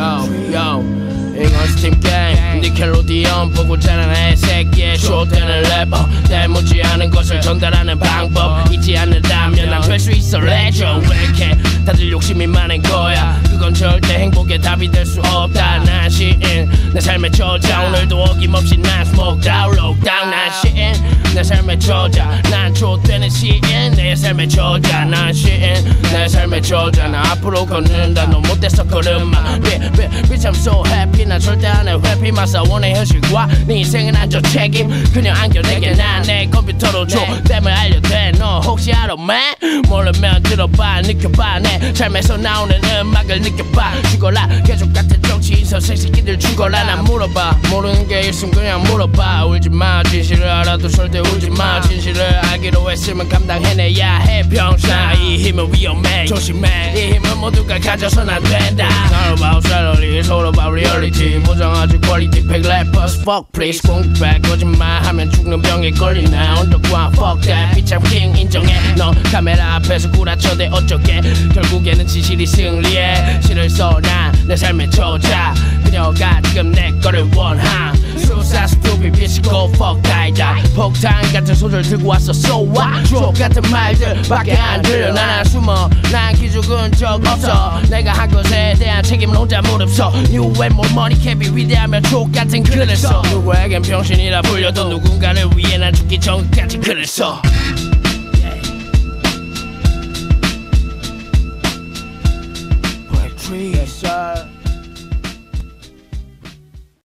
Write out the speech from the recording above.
이건 스팀 게임 니켈로디언 보고 자라나의 새끼의 쇼되는 래퍼 때묻지 않은 것을 전달하는 방법 잊지 않는다면 난 될 수 있어 레전 왜 이렇게 다들 욕심이 많은 거야 그건 절대 행복의 답이 될 수 없다 난 시인 내 삶의 저자 오늘도 어김없이 난 smoke down low down 난 시인 내 삶의 저자 난 좆되는 시인 내 삶의 저자 난 시인 내 삶의 저자 나 앞으로 걷는다 너 못돼서 걸음마 Bitch I'm so happy 난 절대 안해 회피 마사원의 현실과 네 인생은 안 줘 책임 그냥 안겨 내게 난 내 컴퓨터로 줘 땜을 알려대 너 혹시 알아 man 모르면 들어봐 느껴봐 내 삶에서 나오는 음악을 느껴봐 죽어라 계속 같은 정치인 선생새끼들 죽어라 난 물어봐 모르는 게 있으면 그냥 물어봐 울지마 진실을 알아도 절대 울지마 진실을 알기로 했으면 감당해내야 해 평생 이 힘은 위험해 조심해 이 힘은 모두가 가져선 안 된다 Not about salary it's all about reality 보장하지 quality fake rappers fuck please 공백 거짓말하면 죽는 병에 걸리네 언덕과 fuck that bitch I'm king 인정해 너 카메라 앞에서 구라쳐대 어쩌게 결국에는 진실이 승리해 시를 써 난 내 삶의 저자 그녀가 지금 내 거를 원함 수사 stupid bitch go fuck die 폭탄 같은 소절 들고 왔어 so what 족 같은 말들 밖에 안 들려 난 숨어 난 기죽은 적 없어 내가 한 것에 대한 책임은 혼자 무릅써 You and more money can't be 위대하며 족 같은 글을 써 누구에겐 병신이라 불려도 누군가를 위해 난 죽기 전까지 글을 써 Yes, sir.